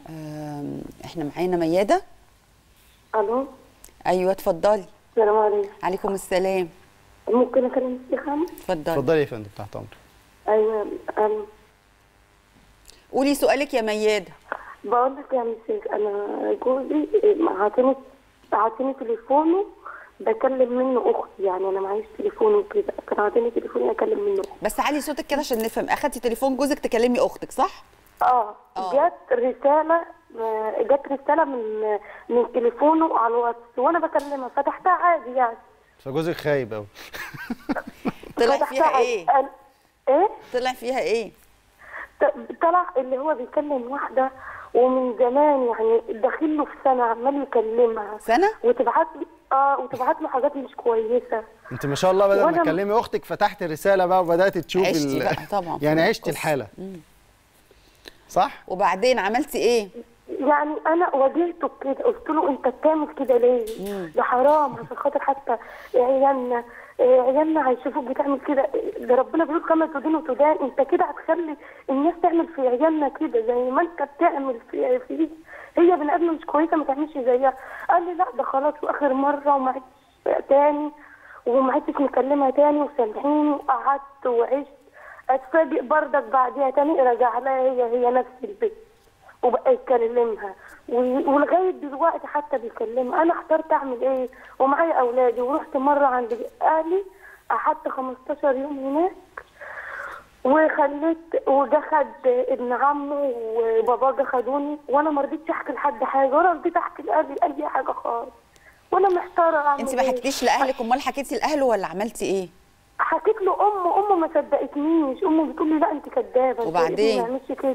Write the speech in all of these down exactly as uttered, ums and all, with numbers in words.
آم، احنا معانا ميادة. الو. ايوه اتفضلي. السلام عليكم. عليكم السلام. ممكن اكلم الشيخ محمد؟ اتفضلي. اتفضلي يا فندم، تحت امرك. ايوه. الو. قولي سؤالك يا ميادة. بقول لك يا مسيك، انا جوزي عاطيني عاطيني تليفونه بكلم منه اختي، يعني انا معيش تليفون وكده، كان عاطيني تليفون اكلم منه اختي. بس علي صوتك كده عشان نفهم. اخدتي تليفون جوزك تكلمي اختك صح؟ اه. آه. جت رساله جت رساله من من تليفونه على الواتس وانا بكلمها، فتحتها عادي يعني. فجوزك خايب قوي. طلع فتحتها فيها عادي. ايه؟ قال- ايه؟ طلع فيها ايه؟ طلع اللي هو بيكلم واحده ومن زمان، يعني داخل له في سنه عمال يكلمها سنة؟ وتبعت لي اه وتبعت له حاجات مش كويسه. انت ما شاء الله بدل ما وأنا- تكلمي اختك فتحت الرساله بقى وبدات تشوفي عشتي ال... بقى طبعا. يعني عشتي قصة. الحاله. مم. صح؟ وبعدين عملتي ايه؟ يعني انا واجهته كده، قلت له انت بتعمل كده ليه؟ ده حرام، عشان خاطر حتى عيالنا عيالنا هيشوفوك بتعمل كده. ده ربنا بيقول كما تدين وتدان، انت كده هتخلي الناس تعمل في عيالنا كده زي ما انت بتعمل في في هي بني ادمه مش كويسه ما تعملش زيها. قال لي لا ده خلاص واخر مره وما عدتش تاني وما عدتش مكلمها تاني وسامحيني، وقعدت وعشت. اتفاجئ بردك بعديها تاني رجع لها هي هي نفس البيت وبقى يكلمها، ولغايه دلوقتي حتى بيكلمها. انا احترت اعمل ايه ومعايا اولادي، ورحت مره عند اهلي قعدت خمستاشر يوم هناك، وخليت وجا خد ابن عمه وباباه جا خدوني، وانا ما رضيتش احكي لحد حاجه ولا رضيت احكي لاهلي اي حاجه خالص، وانا محتاره اعمل انت ما ايه. حكيتيش لاهلك؟ امال حكيتي لاهله ولا عملتي ايه؟ حكيت له امه، امه ما صدقتنيش، امه بتقول لي لا انت كدابه، وبعدين؟ ما تعملش كده.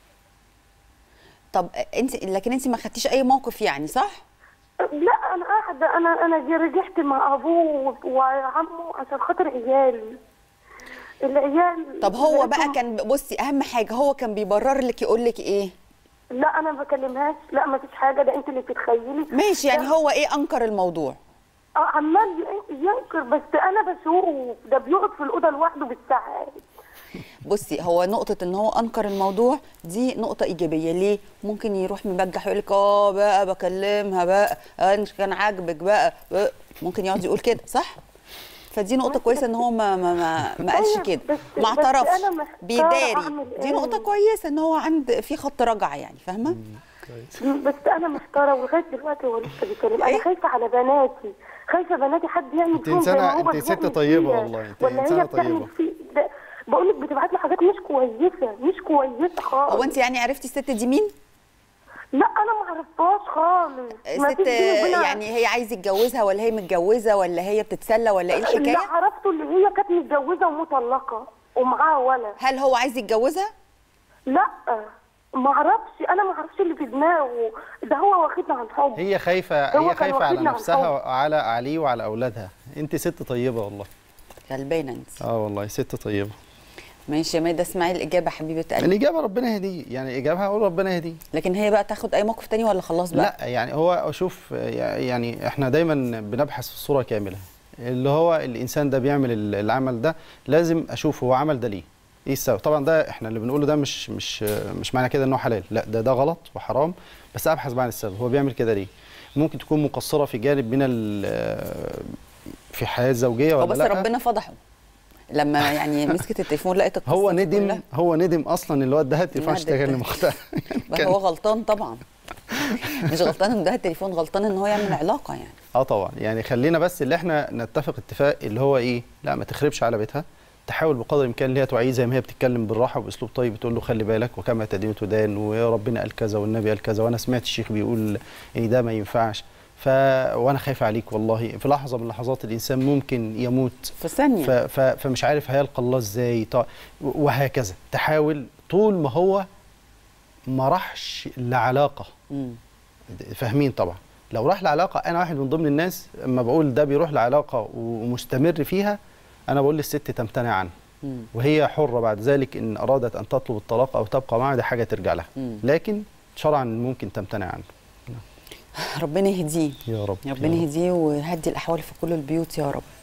طب انت لكن انت ما خدتيش اي موقف يعني صح؟ لا انا قاعده، انا انا رجعت مع ابوه وعمه عشان خاطر عيالي العيال. طب هو بقى لقيتهم- كان بصي اهم حاجه، هو كان بيبرر لك يقول لك ايه؟ لا انا ما بكلمهاش، لا ما فيش حاجه، ده انت اللي بتتخيلي. ماشي، يعني ده- هو ايه انكر الموضوع؟ اه عمال ينكر، بس انا بشوف ده بيقعد في الاوضه لوحده بالساعات. بصي هو نقطة ان هو انكر الموضوع دي نقطة ايجابية. ليه؟ ممكن يروح مبجح يقول لك اه بقى بكلمها بقى انت كان عاجبك بقى, بقى ممكن يقعد يقول كده صح؟ فدي نقطة كويسة ان هو ما ما ما, ما قالش طيب، كده، بس- ما بس اعترفش، أنا محتارة بيداري. أعمل دي إيه؟ نقطة كويسة ان هو عند في خط رجعة يعني، فاهمة؟ بس انا محتاره ولغايه دلوقتي هو لسه بيكلم. إيه؟ انا خايفه على بناتي، خايفه بناتي حد يعمل انت فيهم زي إنسانة- ما هو انت ست بيعمل طيبة فيها. والله، انت ولا إنسانة هي بتعمل طيبة. في ده. بقول لك بتبعت له حاجات مش كويسه، مش كويسه خالص. هو انت يعني عرفتي الست دي مين؟ لا انا ما عرفتهاش خالص. ما ست فيش بيني وبينها- يعني هي عايزه يتجوزها ولا هي متجوزة ولا هي بتتسلى ولا ايه اللي الحكاية؟ عرفته اللي هي كانت متجوزه ومطلقه ومعاها ولد. هل هو عايز يتجوزها؟ لا ما اعرفش، انا ما اعرفش اللي في دماغه، ده هو واخدنا عن حب. هي خايفه هو هي كان خايفه على واخدنا عن نفسها حب. وعلى عليه وعلى اولادها. انت ست طيبه والله. غلبانة انت. اه والله ست طيبه. ماشي يا ميادة، اسمعي الاجابة حبيبة قلبي. الاجابه ربنا يهديه، يعني اجابها اقول ربنا يهديه. لكن هي بقى تاخد اي موقف تاني ولا خلاص بقى؟ لا يعني هو شوف، يعني احنا دايما بنبحث في الصوره كامله. اللي هو الانسان ده بيعمل العمل ده لازم اشوف هو عمل ده ليه، ايه السبب. طبعا ده احنا اللي بنقوله ده مش مش مش معنى كده انه حلال، لا ده ده غلط وحرام، بس ابحث عن السبب هو بيعمل كده ليه. ممكن تكون مقصره في جانب من في الحياه الزوجيه ولا هو بس لا. ربنا فضحه لما يعني مسكت التليفون لقيت القصه هو دي ندم كلها. هو ندم اصلا اللي هو اداها التليفون إنها عشان تكلم ادت- اختها. بقى هو غلطان طبعا. مش غلطان انه ده التليفون، غلطان ان هو يعمل علاقه يعني. اه طبعا، يعني خلينا بس اللي احنا نتفق اتفاق اللي هو ايه، لا ما تخربش على بيتها، تحاول بقدر الامكان اللي هي توعيه زي ما هي بتتكلم بالراحه وباسلوب طيب، بتقول له خلي بالك وكما تدين تدان، وربنا قال كذا والنبي قال كذا، وانا سمعت الشيخ بيقول ان ده ما ينفعش، ف وانا خايف عليك والله. في لحظه من اللحظات الانسان ممكن يموت في ثانيه. ف... ف... فمش عارف هيلقى الله ازاي، ط... وهكذا. تحاول طول ما هو ما راحش لعلاقه. مم. فاهمين طبعا. لو راح لعلاقه، انا واحد من ضمن الناس اما بقول ده بيروح لعلاقه ومستمر فيها، انا بقول للست تمتنع عنه، مم. وهي حره بعد ذلك ان ارادت ان تطلب الطلاق او تبقى معه، دي حاجه ترجع لها، مم. لكن شرعا ممكن تمتنع عنه. ربنا يهديه يا رب ربنا يهديه ويهدي الاحوال في كل البيوت يا رب.